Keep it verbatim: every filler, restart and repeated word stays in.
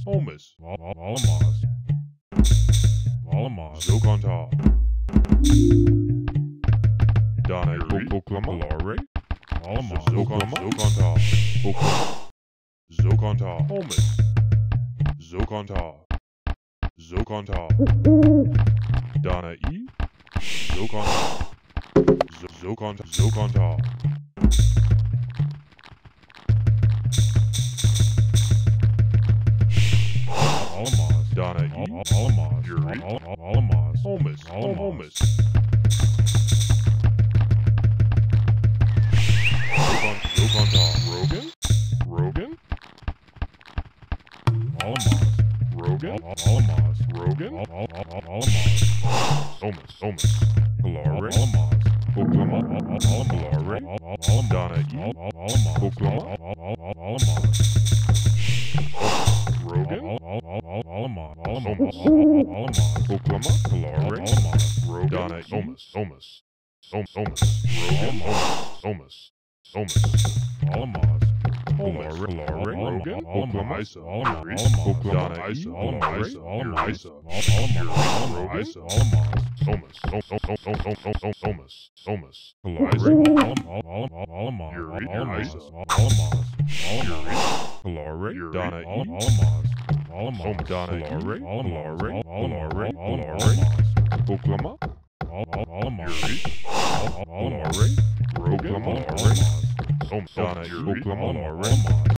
Omas, Alamas, Alamas, Zokonta, Donna, Oklama, Lare, Alamas, Zokonta, Zokonta, Oklama, Zokonta, Omas, Zokonta, Zokonta, Donna E, Zokonta, Zokonta, Zokonta. Alamas, Donna E, Alamas, Yuri, Alamas, Omas, Alamas. Zokonta, Rogan, Rogan, Alamas, Rogan, Alamas, Rogan, Alamas, Omas, Omas, Lare, Alamas, Oklama, Lare, Donna E, Alamas, Oklama, Alamas, Rogan, Alamas, Alamas, Oklama, Lare, Rogan, Donna E, Omas, Omas, Omas, Rogan, Omas, Omas, Alamas, Lare, Lare, Rogan, Oklama, Isa, Yuri, Oklama, Isa, Lare, Isa, Oklama, Isa, Alamas, Omas, Omas, Omas, Lare, Alamas, Yuri, Isa, Alamas, Yuri, Lare, Donna E, Alamas, Alamas, Donna E, Lare, Lare, Lare, Lare, Oklama, Alamas, Yuri, Lare, Rogan, Alamas, Donna E, Oklama, Lare,